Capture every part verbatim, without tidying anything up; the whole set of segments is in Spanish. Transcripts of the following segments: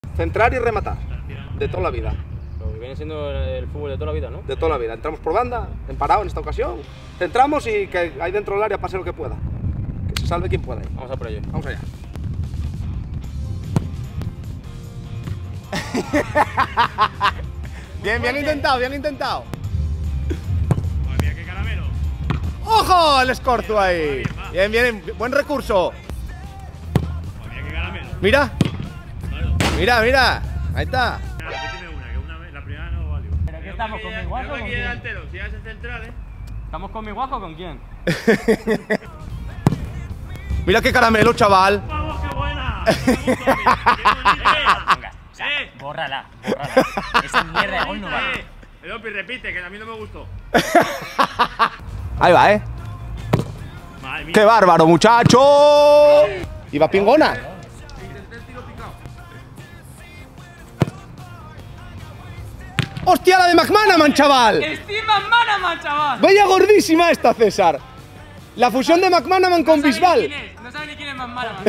Centrar y rematar. De toda la vida. Lo que viene siendo el fútbol de toda la vida, ¿no? De toda la vida. Entramos por banda, en parado en esta ocasión. Centramos y que ahí dentro del área pase lo que pueda. Que se salve quien pueda. Vamos a por ello. Vamos allá. Bien, bien intentado, bien intentado. Mira qué caramelo. ¡Ojo! El escorzo ahí. Bien, bien, buen recurso. Mira qué caramelo. Mira. Mira, mira. Ahí está. Repíteme una, que una vez, la primera no valió. ¿Pero qué estamos, con mi guaco o con quién? delantero, si haces central, ¿eh? ¿Estamos con mi guaco o con quién? Mira qué caramelo, chaval. ¡Vamos, qué buena! ¡Qué bonita! Venga, o sea, bórrala, bórrala. Esa mierda de gol no vale. El Opi repite, que a mí no me gustó. Ahí va, ¿eh? Madre mía. ¡Qué bárbaro, muchacho! Iba pingona. ¡Hostia, la de McManaman, chaval! ¡Steve McManaman, chaval! Vaya gordísima esta, César. La fusión de McManaman con Bisbal. No sabe ni quién es McManaman.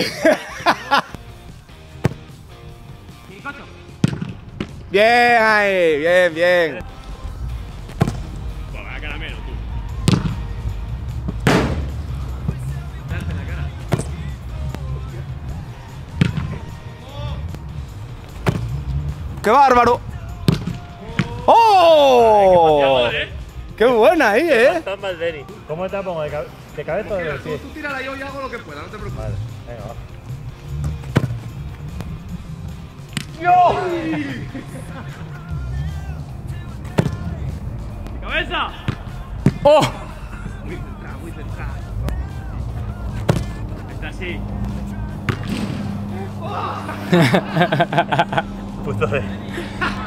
Bien, ahí, bien, bien. Buah, vaya caramelo, tú. ¡Qué bárbaro! ¡Oh! ¡Qué buena ahí, eh! Estás mal, Denny. ¿Cómo te la pongo? ¿De, cabe de cabeza o de Tú, pie? tú tírala yo y hago lo que pueda, no te preocupes. Vale, venga, va. ¡Cabeza! ¡Oh! Muy centrado, muy centrado. Está así. Puto de.